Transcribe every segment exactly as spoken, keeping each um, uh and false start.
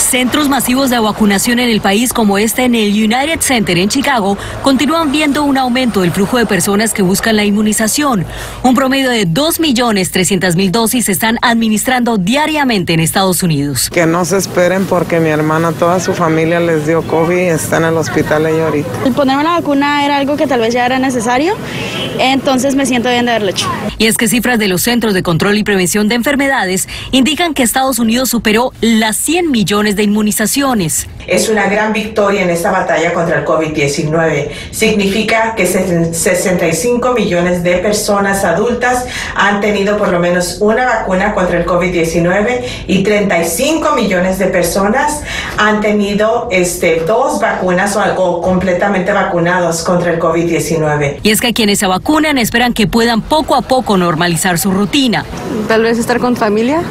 Centros masivos de vacunación en el país, como este en el United Center en Chicago, continúan viendo un aumento del flujo de personas que buscan la inmunización. Un promedio de dos millones trescientas mil dosis se están administrando diariamente en Estados Unidos. Que no se esperen porque mi hermana, toda su familia les dio COVID y está en el hospital ella ahorita. El ponerme la vacuna era algo que tal vez ya era necesario, entonces me siento bien de haberlo hecho. Y es que cifras de los Centros de Control y Prevención de Enfermedades indican que Estados Unidos superó las cien millones de inmunizaciones. Es una gran victoria en esta batalla contra el COVID diecinueve. Significa que sesenta y cinco millones de personas adultas han tenido por lo menos una vacuna contra el COVID diecinueve y treinta y cinco millones de personas han tenido este, dos vacunas o algo completamente vacunados contra el COVID diecinueve. Y es que quienes se vacunan esperan que puedan poco a poco normalizar su rutina. Tal vez estar con familia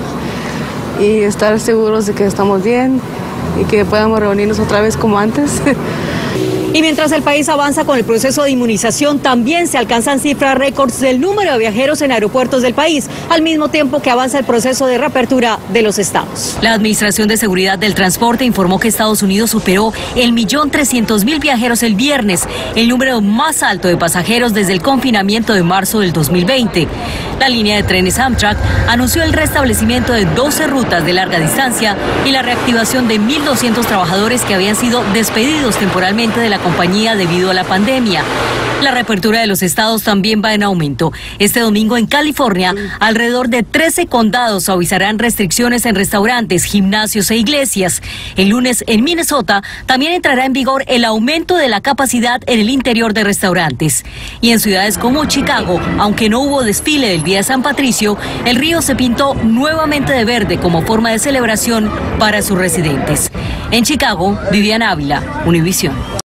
y estar seguros de que estamos bien y que podamos reunirnos otra vez como antes. Y mientras el país avanza con el proceso de inmunización, también se alcanzan cifras récords del número de viajeros en aeropuertos del país, al mismo tiempo que avanza el proceso de reapertura de los estados. La Administración de Seguridad del Transporte informó que Estados Unidos superó el millón trescientos mil viajeros el viernes, el número más alto de pasajeros desde el confinamiento de marzo del dos mil veinte. La línea de trenes Amtrak anunció el restablecimiento de doce rutas de larga distancia y la reactivación de mil doscientos trabajadores que habían sido despedidos temporalmente de la compañía debido a la pandemia. La reapertura de los estados también va en aumento. Este domingo en California, alrededor de trece condados suavizarán restricciones en restaurantes, gimnasios e iglesias. El lunes en Minnesota también entrará en vigor el aumento de la capacidad en el interior de restaurantes. Y en ciudades como Chicago, aunque no hubo desfile del Día de San Patricio, el río se pintó nuevamente de verde como forma de celebración para sus residentes. En Chicago, Viviana Ávila, Univisión.